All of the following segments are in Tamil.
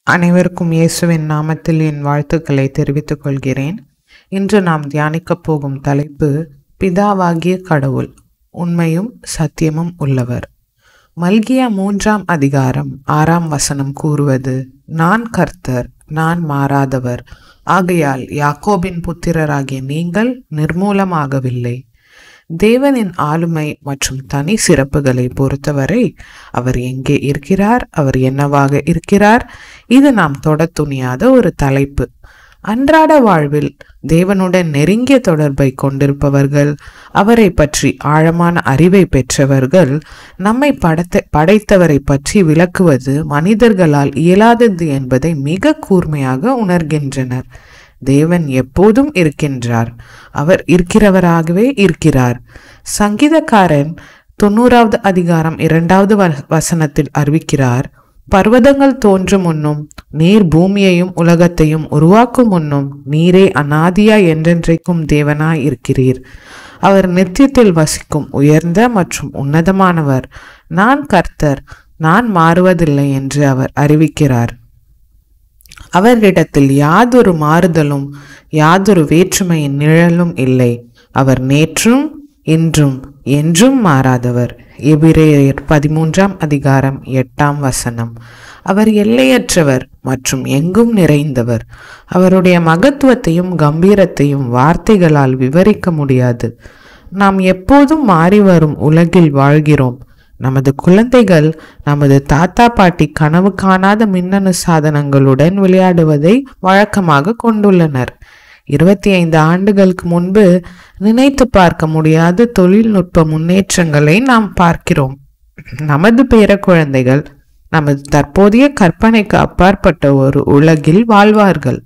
அனைவருக்கும் இயேசுவின் நாமத்தில் என் வாழ்த்துக்களை தெரிவித்துக் கொள்கிறேன். இன்று நாம் தியானிக்கப் போகும் தலைப்பு பிதாவாகிய கடவுள் உண்மையும் சத்தியமும் உள்ளவர். மல்கியா 3ஆம் அதிகாரம் 6ஆம் வசனம் கூறுவது, நான் கர்த்தர், நான் மாறாதவர், ஆகையால் யாக்கோபின் புத்திரராகிய நீங்கள் நிர்மூலமாகவில்லை. தேவனின் ஆளுமை மற்றும் தனி சிறப்புகளை பொறுத்தவரை அவர் எங்கே இருக்கிறார், அவர் என்னவாக இருக்கிறார், இது நாம் தொட துணியாத ஒரு தலைப்பு. அன்றாட வாழ்வில் தேவனுடன் நெருங்கிய தொடர்பை கொண்டிருப்பவர்கள், அவரை பற்றி ஆழமான அறிவை பெற்றவர்கள் நம்மை படைத்தவரை பற்றி விளக்குவது மனிதர்களால் இயலாதது என்பதை மிக கூர்மையாக உணர்கின்றனர். தேவன் எப்போதும் இருக்கின்றார், அவர் இருக்கிறவராகவே இருக்கிறார். சங்கீதக்காரன் 90வது அதிகாரம் 2வது வசனத்தில் அறிவிக்கிறார், பர்வதங்கள் தோன்றும் முன்னும் நீர் பூமியையும் உலகத்தையும் உருவாக்கும் முன்னும் நீரே அநாதியாய் என்றென்றைக்கும் தேவனாய் இருக்கிறீர். அவர் நித்தியத்தில் வசிக்கும் உயர்ந்த மற்றும் உன்னதமானவர். நான் கர்த்தர், நான் மாறுவதில்லை என்று அவர் அறிவிக்கிறார். அவரிடத்தில் யாதொரு மாறுதலும் யாதொரு வேற்றுமையின் நிழலும் இல்லை. அவர் நேற்றும் இன்றும் என்றும் மாறாதவர். எபிரேயர் 13ஆம் அதிகாரம் 8ஆம் வசனம். அவர் எல்லையற்றவர் மற்றும் எங்கும் நிறைந்தவர். அவருடைய மகத்துவத்தையும் கம்பீரத்தையும் வார்த்தைகளால் விவரிக்க முடியாது. நாம் எப்போதும் மாறி வரும் உலகில் வாழ்கிறோம். நமது குழந்தைகள் நமது தாத்தா பாட்டி கனவு காணாத மின்னணு சாதனங்களுடன் விளையாடுவதை வழக்கமாக கொண்டுள்ளனர். 25 ஆண்டுகளுக்கு முன்பு நினைத்து பார்க்க முடியாத தொழில்நுட்ப முன்னேற்றங்களை நாம் பார்க்கிறோம். நமது பேர குழந்தைகள் நமது தற்போதைய கற்பனைக்கு அப்பாற்பட்ட ஒரு உலகில் வாழ்வார்கள்.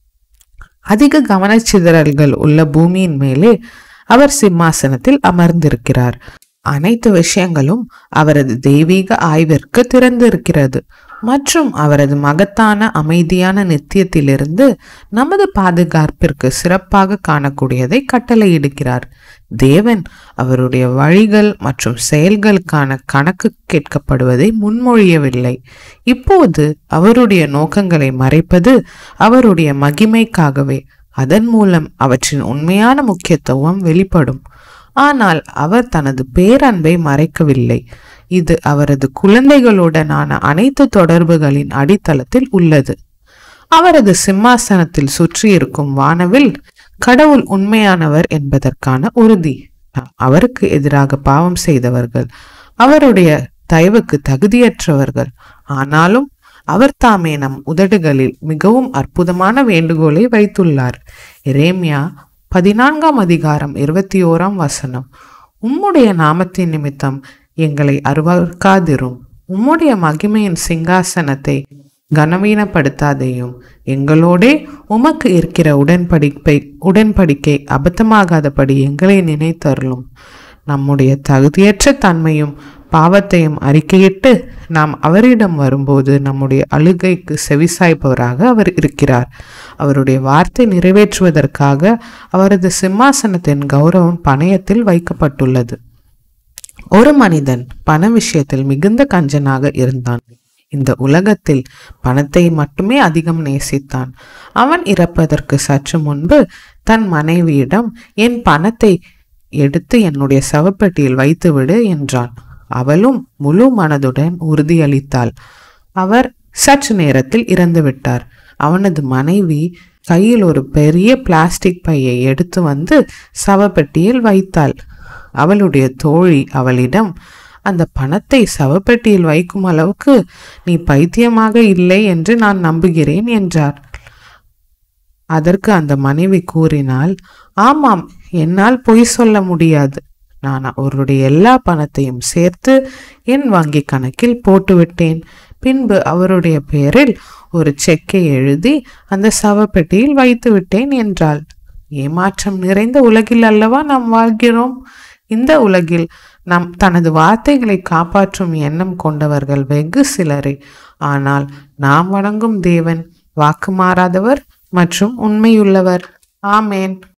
அதிக கவனச்சிதறல்கள் உள்ள பூமியின் மேலே அவர் சிம்மாசனத்தில் அமர்ந்திருக்கிறார். அனைத்து விஷயங்களும் அவரது தெய்வீக ஆய்விற்கு திறந்திருக்கிறது மற்றும் அவரது மகத்தான அமைதியான நித்தியத்திலிருந்து நமது பாதுகாப்பிற்கு சிறப்பாக காணக்கூடியதை கட்டளையிடுகிறார். தேவன் அவருடைய வழிகள் மற்றும் செயல்களுக்கான கணக்கு கேட்கப்படுவதை முன்மொழியவில்லை. இப்போது அவருடைய நோக்கங்களை மறைப்பது அவருடைய மகிமைக்காகவே. அதன் மூலம் அவற்றின் உண்மையான முக்கியத்துவம் வெளிப்படும். ஆனால் அவர் தனது பேரன்பை மறைக்கவில்லை. இது அவரது குழந்தைகளுடனான அனைத்து தொடர்புகளின் அடித்தளத்தில் உள்ளது. அவரது சிம்மாசனத்தில் சுற்றியிருக்கும் வானவில் கடவுள் உண்மையானவர் என்பதற்கான உறுதி. அவருக்கு எதிராக பாவம் செய்தவர்கள் அவருடைய தயவுக்கு தகுதியற்றவர்கள். ஆனாலும் அவர் தாமே நம் உதடுகளில் மிகவும் அற்புதமான வேண்டுகோளை வைத்துள்ளார். எரேமியா 14ஆம் அதிகாரம் 21ஆம் வசனம். உம்முடைய நாமத்தின் நிமித்தம் எங்களை அருவருக்காதிரும், உம்முடைய மகிமையின் சிங்காசனத்தை கனவீனப்படுத்தாதையும், எங்களோடே உமக்கு இருக்கிற உடன்படிக்கை அபத்தமாகாதபடி எங்களை நினைத்தருளும். நம்முடைய தகுதியற்ற தன்மையும் பாவத்தையும் அறிக்கையிட்டு நாம் அவரிடம் வரும்போது நம்முடைய அழுகைக்கு செவிசாய்ப்பவராக அவர் இருக்கிறார். அவருடைய வார்த்தை நிறைவேற்றுவதற்காக அவரது சிம்மாசனத்தின் கௌரவம் பணயத்தில் வைக்கப்பட்டுள்ளது. ஒரு மனிதன் பண விஷயத்தில் மிகுந்த கஞ்சனாக இருந்தான். இந்த உலகத்தில் பணத்தை மட்டுமே அதிகம் நேசித்தான். அவன் இறப்பதற்கு சற்று முன்பு தன் மனைவியிடம், என் பணத்தை எடுத்து என்னுடைய சவப்பெட்டியில் வைத்துவிடு என்றான். அவளும் முழு மனதுடன் உறுதியளித்தாள். அவர் சற்று நேரத்தில் இறந்துவிட்டார். அவனது மனைவி கையில் ஒரு பெரிய பிளாஸ்டிக் பையை எடுத்து வந்து சவப்பெட்டியில் வைத்தாள். அவளுடைய தோழி அவளிடம், அந்த பணத்தை சவப்பெட்டியில் வைக்கும் அளவுக்கு நீ பைத்தியமாக இல்லை என்று நான் நம்புகிறேன் என்றார். அதற்கு அந்த மனைவி கூறினாள், ஆமாம், என்னால் பொய் சொல்ல முடியாது. நான் அவருடைய எல்லா பணத்தையும் சேர்த்து என் வங்கி கணக்கில் போட்டுவிட்டேன். பின்பு அவருடைய பெயரில் ஒரு செக்கை எழுதி அந்த சவப்பெட்டியில் வைத்து விட்டேன் என்றாள். ஏமாற்றம் நிறைந்த உலகில் அல்லவா நாம் வாழ்கிறோம். இந்த உலகில் நாம் தனது வார்த்தைகளை காப்பாற்றும் எண்ணம் கொண்டவர்கள் வெகு சிலரே. ஆனால் நாம் வணங்கும் தேவன் வாக்கு மாறாதவர் மற்றும் உண்மையுள்ளவர். ஆமேன்.